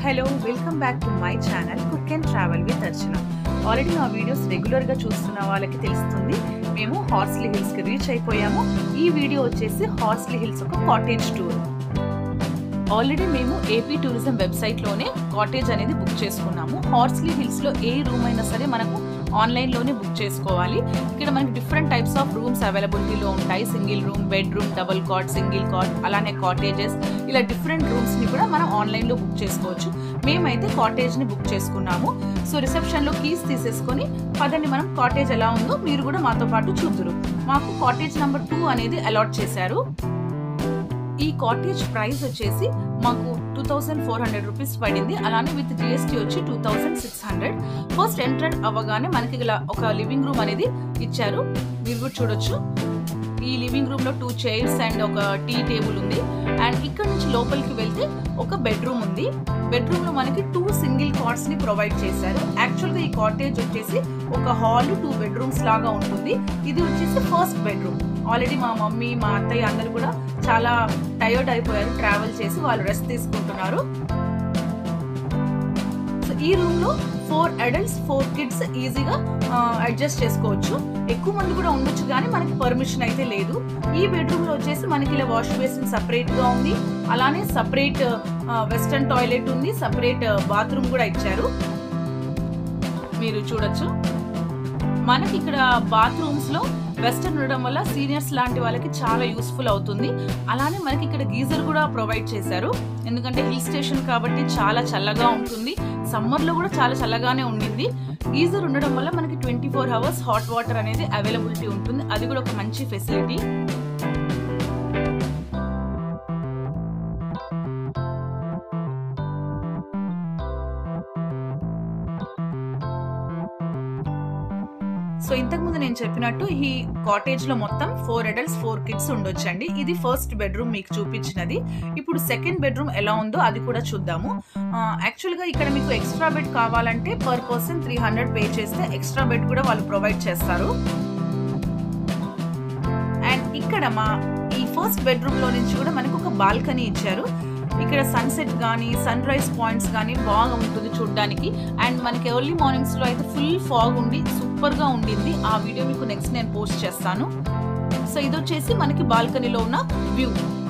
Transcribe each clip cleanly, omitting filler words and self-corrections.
Hello welcome back to my channel cook and travel with Archana. Already మా videos రెగ్యులర్గా చూస్తున్న వాళ్ళకి తెలుస్తుంది, మేము హార్స్లీ హిల్స్కి రీచ్ అయిపోయాము. ఈ వీడియో వచ్చేసి హార్స్లీ హిల్స్ ఒక కాటేజ్ టూర్. ఆల్రెడీ మేము ఏపీ టూరిజం వెబ్సైట్లోనే కాటేజ్ అనేది బుక్ చేసుకున్నాము. హార్స్లీ హిల్స్లో ఏ రూమ్ అయినా సరే మనకు ఆన్లైన్లోనే బుక్ చేసుకోవాలి. ఇక్కడ మనకి డిఫరెంట్ టైప్స్ ఆఫ్ రూమ్స్ అవైలబిలిటీలో ఉంటాయి. Single room, bedroom, double cot, single cot, అలానే కాటేజెస్, ఇలా డిఫరెంట్ రూమ్స్ని కూడా మనం ఆన్లైన్లో బుక్ చేసుకోవచ్చు. మేమైతే కాటేజ్ని బుక్ చేసుకున్నాము. సో రిసెప్షన్లో కీస్ తీసేసుకొని పదండి మనం కాటేజ్ ఎలా ఉందో మీరు కూడా మాతో పాటు చూద్దురు. మాకు కాటేజ్ నెంబర్ 2 అనేది అలాట్ చేశారు. ఈ కాటేజ్ ప్రైస్ వచ్చేసి మాకు 2400 రూపీస్ పడింది. అలానే విత్ జిఎస్టీ వచ్చి 2600. ఫస్ట్ ఎంటర్ అవ్వగానే మనకి ఇలా ఒక లివింగ్ రూమ్ అనేది ఇచ్చారు, మీరు కూడా చూడొచ్చు. ఈ లివింగ్ రూమ్ లో 2 చైర్స్ అండ్ ఒక టీ టేబుల్ ఉంది. అండ్ ఇక్కడ నుంచి లోపలికి వెళ్తే ఒక బెడ్రూమ్ ఉంది. బెడ్రూమ్ లో మనకి 2 సింగిల్ కాట్స్ ని ప్రొవైడ్ చేశారు. యాక్చువల్ గా ఈ కాటేజ్ వచ్చేసి ఒక హాల్, 2 బెడ్రూమ్స్ లాగా ఉంటుంది. ఇది వచ్చేసి ఫస్ట్ బెడ్రూమ్. ఆల్రెడీ మా మమ్మీ, మా అత్తయ్య అందరు కూడా చాలా టైర్డ్ అయిపోయారు ట్రావెల్ చేసి, వాళ్ళు రెస్ట్ తీసుకుంటున్నారు. సో ఈ రూమ్ లో 4 అడల్ట్స్ 4 కిడ్స్ ఈజీగా అడ్జస్ట్ చేసుకోవచ్చు. ఎక్కువ మంది కూడా ఉండొచ్చు కానీ మనకి పర్మిషన్ అయితే లేదు. ఈ బెడ్రూమ్ లో వచ్చేసి మనకి ఇలా వాష్ బేసిన్ సపరేట్ గా ఉంది. అలానే సపరేట్ వెస్టర్న్ టాయిలెట్ ఉంది, సపరేట్ బాత్రూమ్ కూడా ఇచ్చారు, మీరు చూడొచ్చు. మనకి ఇక్కడ బాత్రూమ్స్ లో వెస్టర్న్ ఉండడం వల్ల సీనియర్స్ లాంటి వాళ్ళకి చాలా యూస్ఫుల్ అవుతుంది. అలానే మనకి ఇక్కడ గీజర్ కూడా ప్రొవైడ్ చేశారు, ఎందుకంటే హిల్ స్టేషన్ కాబట్టి చాలా చల్లగా ఉంటుంది. సమ్మర్ లో కూడా చాలా చల్లగానే ఉండింది. గీజర్ ఉండడం వల్ల మనకి 24 అవర్స్ హాట్ వాటర్ అనేది అవైలబిలిటీ ఉంటుంది. అది కూడా ఒక మంచి ఫెసిలిటీ. సో ఇంతకుముందు నేను చెప్పినట్టు ఈ కాటేజ్ లో మొత్తం 4 అడల్ట్స్ 4 కిడ్స్ ఉండొచ్చండి. ఇది ఫస్ట్ బెడ్రూమ్ మీకు చూపించినది. ఇప్పుడు సెకండ్ బెడ్రూమ్ ఎలా ఉందో అది కూడా చూద్దాము. యాక్చువల్ గా ఇక్కడ మీకు ఎక్స్ట్రా బెడ్ కావాలంటే పర్ పర్సన్ 300 పే చేస్తే ఎక్స్ట్రా బెడ్ కూడా వాళ్ళు ప్రొవైడ్ చేస్తారు. అండ్ ఇక్కడ ఈ ఫస్ట్ బెడ్రూమ్ లో నుంచి కూడా మనకు ఒక బాల్కనీ ఇచ్చారు. ఇక్కడ సన్సెట్ కానీ సన్ రైజ్ పాయింట్స్ కానీ బాగా ఉంటుంది చూడడానికి. అండ్ మనకి ఎర్లీ మార్నింగ్స్ లో అయితే ఫుల్ ఫాగ్ ఉండి సూపర్ గా ఉండింది. ఆ వీడియో మీకు నెక్స్ట్ నేను పోస్ట్ చేస్తాను. సో ఇది వచ్చేసి మనకి బాల్కనీలో ఉన్న వ్యూ.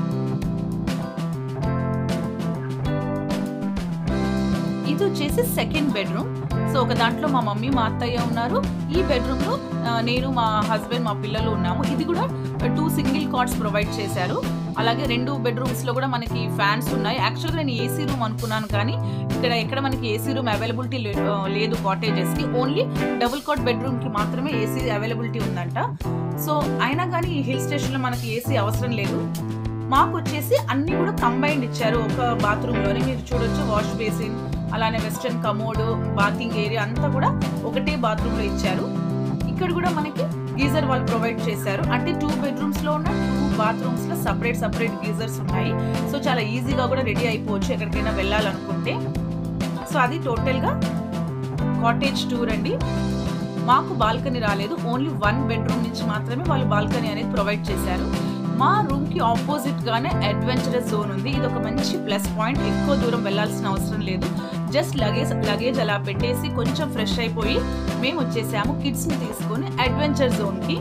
ఇది వచ్చేసి సెకండ్ బెడ్రూమ్. సో ఒక దాంట్లో మా మమ్మీ, మా అత్తయ్య ఉన్నారు. ఈ బెడ్రూమ్ లో నేను, మా హస్బెండ్, మా పిల్లలు ఉన్నాము. ఇది కూడా 2 సింగిల్ కాట్స్ ప్రొవైడ్ చేశారు. అలాగే 2 బెడ్రూమ్స్ లో కూడా మనకి ఫ్యాన్స్ ఉన్నాయి. యాక్చువల్గా నేను ఏసీ రూమ్ అనుకున్నాను కానీ ఎక్కడ మనకి ఏసీ రూమ్ అవైలబిలిటీ లేదు కాటేజెస్ కి. ఓన్లీ డబుల్ కాట్ బెడ్రూమ్ కి మాత్రమే ఏసీ అవైలబిలిటీ ఉందంట. సో అయినా కానీ ఈ హిల్ స్టేషన్ లో మనకి ఏసీ అవసరం లేదు. మాకు వచ్చేసి అన్ని కూడా కంబైన్డ్ ఇచ్చారు ఒక బాత్రూమ్ లోనే, మీరు చూడొచ్చు. వాష్ బేసిన్, అలానే వెస్టర్న్ కమోడ్, బాతింగ్ ఏరియా అంతా కూడా ఒకటే బాత్రూమ్ లో ఇచ్చారు. ఇక్కడ కూడా మనకి గీజర్ వాళ్ళు ప్రొవైడ్ చేశారు. అంటే 2 బెడ్రూమ్స్ లో ఉన్న 2 బాత్రూమ్స్ లో సపరేట్ గీజర్స్ ఉన్నాయి. సో చాలా ఈజీగా కూడా రెడీ అయిపోవచ్చు ఎక్కడికైనా వెళ్ళాలనుకుంటే. సో అది టోటల్ గా కాటేజ్ టూర్ అండి. మాకు బాల్కనీ రాలేదు, ఓన్లీ 1 బెడ్రూమ్ నుంచి మాత్రమే వాళ్ళు బాల్కనీ అనేది ప్రొవైడ్ చేశారు. మా రూమ్ కి ఆపోజిట్ గానే అడ్వెంచరస్ జోన్ ఉంది. ఇది ఒక మంచి ప్లస్ పాయింట్. ఎక్కువ దూరం వెళ్లాల్సిన అవసరం లేదు. జస్ట్ లగేజ్ అలా పెట్టేసి కొంచెం ఫ్రెష్ అయిపోయి మేము వచ్చేసాము కిడ్స్ ని తీసుకొని అడ్వెంచర్ జోన్ కి.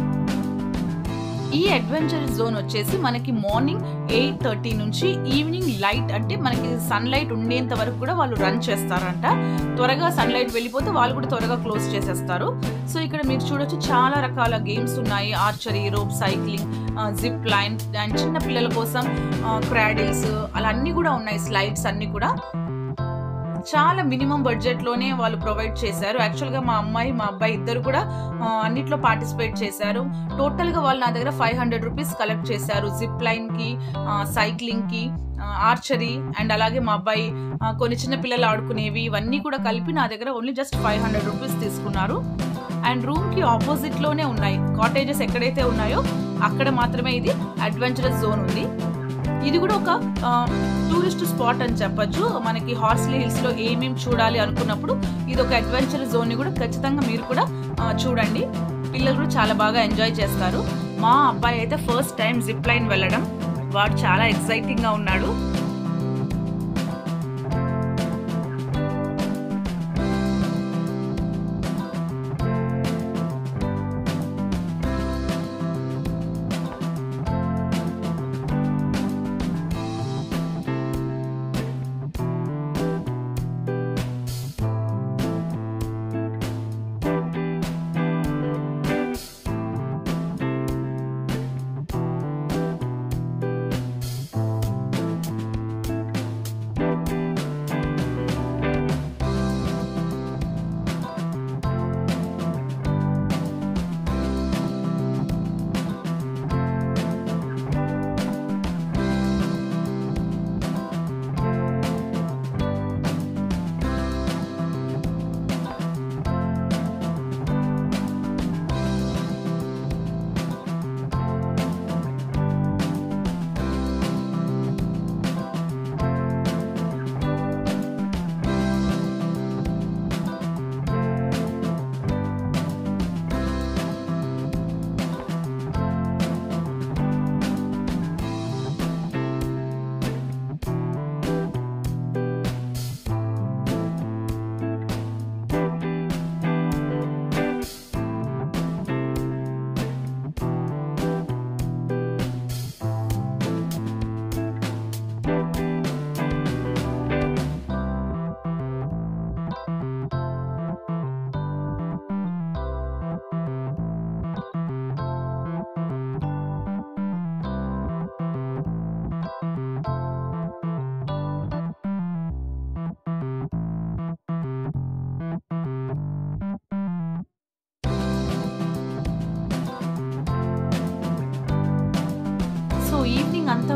ఈ అడ్వెంచర్ జోన్ వచ్చేసి మనకి మార్నింగ్ 8:30 నుంచి ఈవినింగ్ లైట్, అంటే మనకి సన్ లైట్ ఉండేంత వరకు కూడా వాళ్ళు రన్ చేస్తారంట. త్వరగా సన్ లైట్ వెళ్ళిపోతే వాళ్ళు కూడా త్వరగా క్లోజ్ చేసేస్తారు. సో ఇక్కడ మీరు చూడొచ్చు చాలా రకాల గేమ్స్ ఉన్నాయి. Archery, rope cycling, zip line, and చిన్న పిల్లల కోసం క్రాడిల్స్, అలా అన్ని కూడా ఉన్నాయి. స్లైడ్స్ అన్ని కూడా చాలా మినిమం బడ్జెట్ లోనే వాళ్ళు ప్రొవైడ్ చేశారు. యాక్చువల్ గా మా అమ్మాయి, మా అబ్బాయి ఇద్దరు కూడా అన్నిట్లో పార్టిసిపేట్ చేశారు. టోటల్ గా వాళ్ళు నా దగ్గర 500 రూపీస్ కలెక్ట్ చేశారు. జిప్ లైన్ కి, సైక్లింగ్ కి, ఆర్చరీ, అండ్ అలాగే మా అబ్బాయి కొన్ని చిన్న పిల్లలు ఆడుకునేవి, ఇవన్నీ కూడా కలిపి నా దగ్గర ఓన్లీ జస్ట్ 500 రూపీస్ తీసుకున్నారు. అండ్ రూమ్ కి ఆపోజిట్ లోనే ఉన్నాయి కాటేజెస్. ఎక్కడైతే ఉన్నాయో అక్కడ మాత్రమే ఇది అడ్వెంచరస్ జోన్ ఉంది. ఇది కూడా ఒక టూరిస్ట్ స్పాట్ అని చెప్పొచ్చు. మనకి హార్స్లీ హిల్స్ లో ఏమేమి చూడాలి అనుకున్నప్పుడు ఇది ఒక అడ్వెంచర్ జోన్ ని కూడా ఖచ్చితంగా మీరు కూడా చూడండి. పిల్లలు కూడా చాలా బాగా ఎంజాయ్ చేస్తారు. మా అబ్బాయి అయితే ఫస్ట్ టైం జిప్ లైన్ వెళ్ళడం, వాడు చాలా ఎక్సైటింగ్ గా ఉన్నాడు.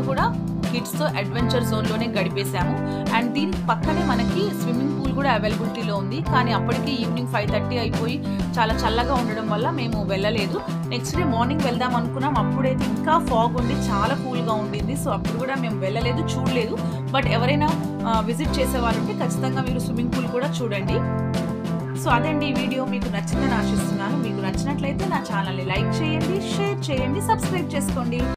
కూడా కిడ్స్తో అడ్వెంచర్ జోన్లోనే గడిపేశాము. అండ్ దీని పక్కనే మనకి స్విమ్మింగ్ పూల్ కూడా అవైలబిలిటీలో ఉంది. కానీ అప్పటికి ఈవినింగ్ 5:30 అయిపోయి చాలా చల్లగా ఉండడం వల్ల మేము వెళ్ళలేదు. నెక్స్ట్ డే మార్నింగ్ వెళ్దాం అనుకున్నాం. అప్పుడైతే ఇంకా ఫాగ్ ఉండి చాలా కూల్గా ఉండింది. సో అప్పుడు కూడా మేము వెళ్ళలేదు, చూడలేదు. బట్ ఎవరైనా విజిట్ చేసే వాళ్ళు ఉంటే ఖచ్చితంగా మీరు స్విమ్మింగ్ పూల్ కూడా చూడండి. సో అదండి ఈ వీడియో. మీకు నచ్చిందని ఆశిస్తున్నాను. మీకు నచ్చినట్లయితే నా ఛానల్ని లైక్ చేయండి, షేర్ చేయండి, సబ్స్క్రైబ్ చేసుకోండి.